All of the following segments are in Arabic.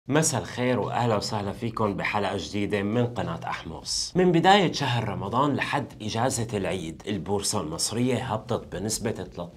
مساء الخير واهلا وسهلا فيكم بحلقه جديده من قناه احمص. من بدايه شهر رمضان لحد اجازه العيد البورصه المصريه هبطت بنسبه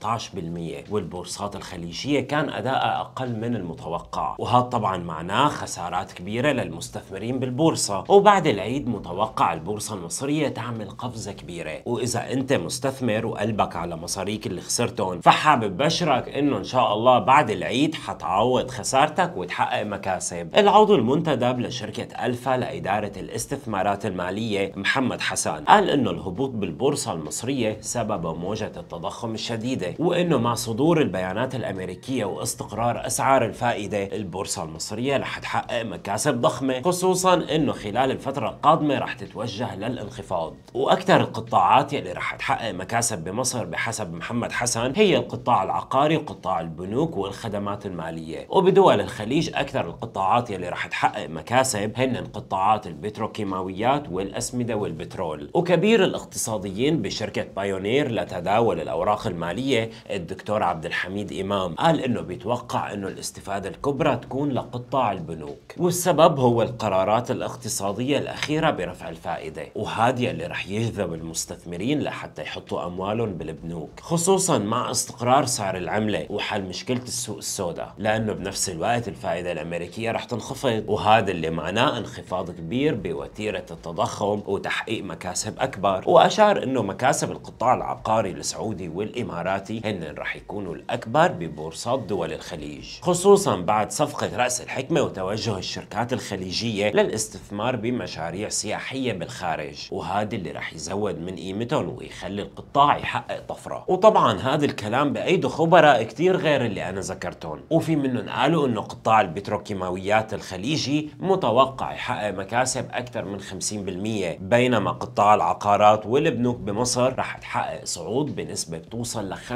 13%، والبورصات الخليجيه كان ادائها اقل من المتوقع، وهذا طبعا معناه خسارات كبيره للمستثمرين بالبورصه. وبعد العيد متوقع البورصه المصريه تعمل قفزه كبيره، واذا انت مستثمر وقلبك على مصاريك اللي خسرتهم فحابب بشرك انه ان شاء الله بعد العيد حتعوض خسارتك وتحقق مكاسب. العضو المنتدب لشركة ألفا لإدارة الاستثمارات المالية محمد حسن قال إنه الهبوط بالبورصة المصرية سببه موجة التضخم الشديدة، وإنه مع صدور البيانات الأمريكية واستقرار أسعار الفائدة البورصة المصرية رح تحقق مكاسب ضخمة، خصوصا إنه خلال الفترة القادمة رح تتوجه للانخفاض. وأكثر القطاعات يلي رح تحقق مكاسب بمصر بحسب محمد حسن هي القطاع العقاري وقطاع البنوك والخدمات المالية. وبدول الخليج أكثر القطاعات يلي رح تحقق مكاسب هن قطاعات البتروكيماويات والأسمدة والبترول. وكبير الاقتصاديين بشركة بايونير لتداول الأوراق المالية الدكتور عبد الحميد إمام قال إنه بيتوقع إنه الاستفادة الكبرى تكون لقطاع البنوك، والسبب هو القرارات الاقتصادية الأخيرة برفع الفائدة، وهذا اللي رح يجذب المستثمرين لحتى يحطوا أموالهم بالبنوك، خصوصا مع استقرار سعر العملة وحل مشكلة السوق السوداء، لأنه بنفس الوقت الفائدة الأمريكية رح تنخفض، وهذا اللي معناه انخفاض كبير بوتيرة التضخم وتحقيق مكاسب أكبر. وأشار إنه مكاسب القطاع العقاري السعودي والإماراتي هن رح يكونوا الأكبر ببورصات دول الخليج، خصوصا بعد صفقة رأس الحكمة وتوجه الشركات الخليجية للاستثمار بمشاريع سياحية بالخارج، وهذا اللي رح يزود من قيمتهم ويخلي القطاع يحقق طفرة. وطبعا هذا الكلام بأيده خبراء كتير غير اللي أنا ذكرتهم، وفي منهم قالوا إنه قطاع البتروكيماويات الخليجي متوقع يحقق مكاسب أكثر من 50%، بينما قطاع العقارات والبنوك بمصر رح تحقق صعود بنسبة توصل ل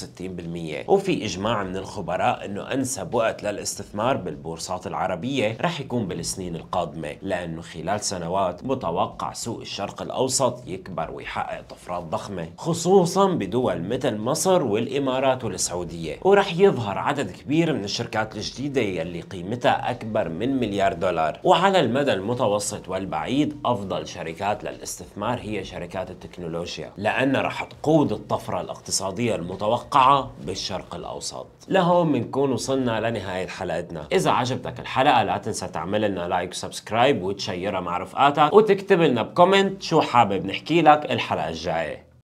65%. وفي إجماع من الخبراء إنه أنسب وقت للاستثمار بالبورصات العربية رح يكون بالسنين القادمة، لأنه خلال سنوات متوقع سوق الشرق الأوسط يكبر ويحقق طفرات ضخمة، خصوصا بدول مثل مصر والإمارات والسعودية، ورح يظهر عدد كبير من الشركات الجديدة يلي قيمتها أكبر من مليار دولار. وعلى المدى المتوسط والبعيد أفضل شركات للاستثمار هي شركات التكنولوجيا، لأنها رح تقود الطفرة الاقتصادية المتوقعة بالشرق الأوسط. لهون بنكون وصلنا لنهاية حلقتنا. إذا عجبتك الحلقة لا تنسى تعمل لنا لايك وسبسكرايب وتشيرها مع رفقاتك، وتكتب لنا بكومنت شو حابب نحكي لك الحلقة الجاية.